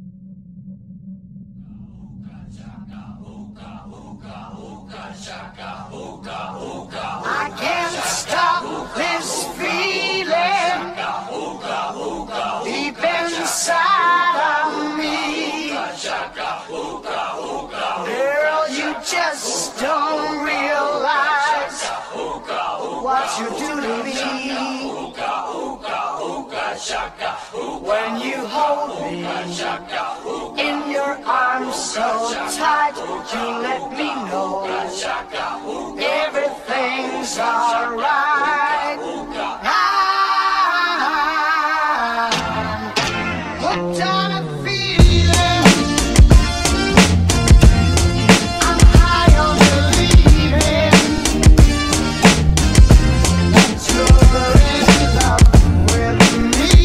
I can't stop this feeling deep inside of me. Girl, you just don't realize what you do to me. When you hold me in your arms so tight, you let me know everything's alright. I'm hooked on a feeling, I'm high on believing that you're in love with me.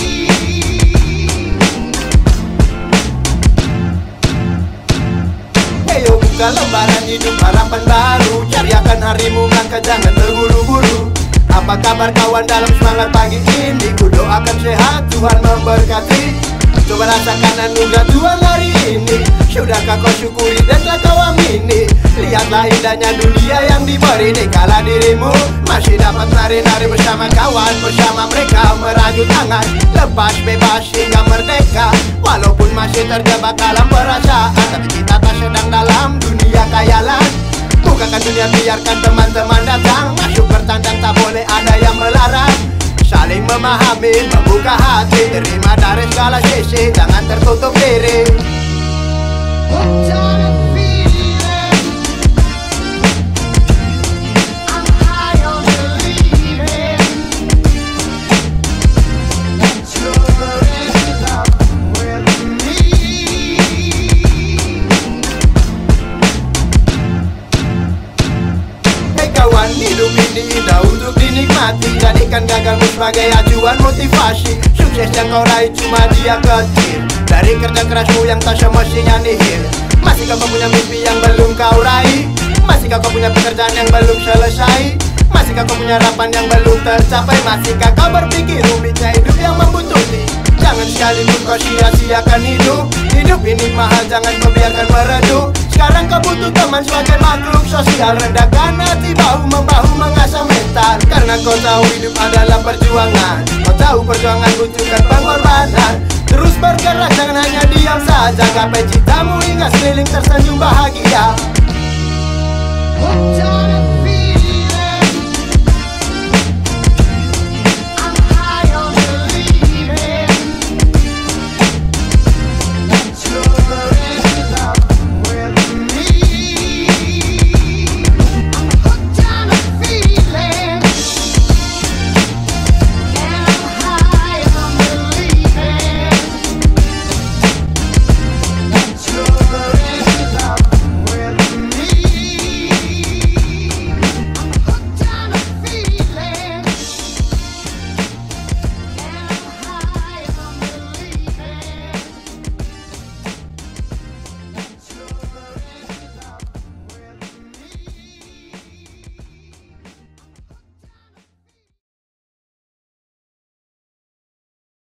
Ayo buka lembaran hidup harapan baru, cari akan harimu, maka jangan terburu-buru. Apa kabar kawan dalam semangat pagi ini? Ku doakan sehat, Tuhan memberkati. Coba rasakan anugerah Tuhan hari ini. Sudahkah kau syukuri dan telah kau amini? Lihatlah indahnya dunia yang diberi ini. Kala dirimu masih dapat nari-nari bersama kawan, bersama mereka merajut tangan, lepas bebas hingga merdeka. Walaupun masih terjebak dalam perasaan, tapi kita tak sedang dalam dunia khayalan. Bukakan dunia, biarkan teman-teman datang, masuk bertandang, tak boleh ada yang melarang. Saling memahami, membuka hati, terima dari segala sisi, jangan tertutup diri. Hooked on a feeling, I'm high on believing that you're in love with me. Hei kawan, hidup ini indah untuk dinikmati. Jadikan gagalmu sebagai acuan motivasi. Sukses yang kau raih cuma dia kecil dari kerja kerasmu yang tak semestinya nihil. Masihkah kau punya mimpi yang belum kau raih? Masihkah kau punya pekerjaan yang belum selesai? Masihkah kau punya harapan yang belum tercapai? Masihkah kau berpikir rumitnya hidup yang membuntuti? Jangan sekalipun kau sia-siakan hidup. Hidup ini mahal, jangan kau biarkan meredup. Sekarang kau butuh teman sebagai makhluk sosial. Rendahkan hati, bahu-membahu mengasah mental. Karena kau tahu hidup adalah perjuangan. Kau tahu perjuangan butuhkan pengorbanan. Terus bergerak, jangan hanya diam saja. Gapai citamu hingga sekeliling tersenyum bahagia. Hooked on